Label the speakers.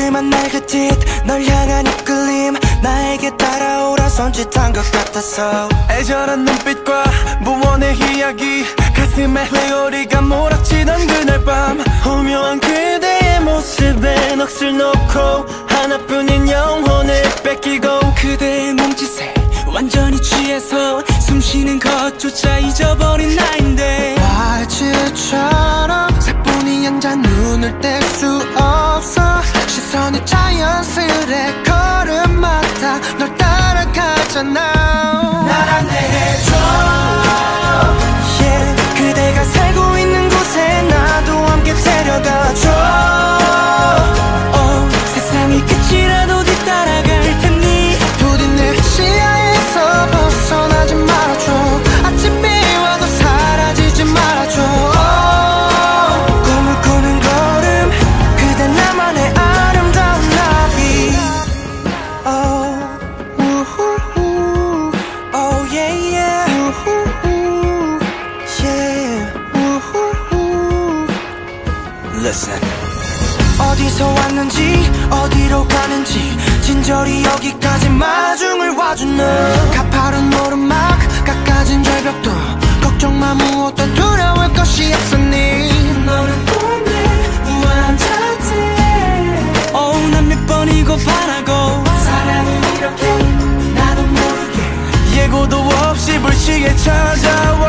Speaker 1: 하지만 날 그 짓 널 향한 이끌림 나에게 따라오라 손짓한 것 같았어.
Speaker 2: 애절한 눈빛과 무언의 이야기 가슴에 회오리가 몰아치던 그날 밤 오묘한 그대의 모습에 넋을 놓고 하나뿐인 영혼을 뺏기고
Speaker 1: 그대의 몸짓에 완전히 취해서 숨쉬는 것조차 잊어버린 나인데
Speaker 3: 와이츠처럼 사뿐히 앉아 눈을 뗄 수 없어. 시선이 자연스레 걸음마다 널 따라가잖아.
Speaker 1: 날 안내해줘 yeah. 그대가 살고 있는 곳에 나도 함께 데려가줘 세상이 끝이라도 뒤따라갈 테니
Speaker 3: 부디 내 시야에서 벗어나지 말아줘. 아침이 와도 사라지지 말아줘.
Speaker 1: 꿈을 꾸는 걸음 그대 나만의 아름다운 나비 우후후 oh yeah yeah 우후후 yeah 우후후 Listen 어디서 왔는지 어디로 가는지 진저리 여기까지 마중을 와준 너
Speaker 3: 가파른 오르막 깎아진 절벽도 걱정 마 무엇도 두려울 것이 없으니
Speaker 1: 너는 꿈에 무한한 자태 난 몇 번이고 바라고 사랑은 이렇게 나도 모르게
Speaker 2: 예고도 없이 불시에 찾아와